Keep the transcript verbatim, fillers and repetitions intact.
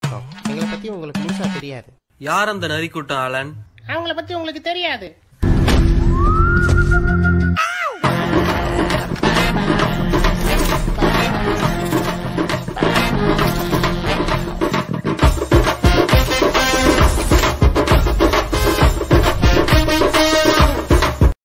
வணக்கம். எங்களை பத்தி உங்களுக்கு முழுசா தெரியாது. யார் அந்த நரிக்கூட்டம் ஆலன்? அவங்கள பத்தி உங்களுக்கு தெரியாது.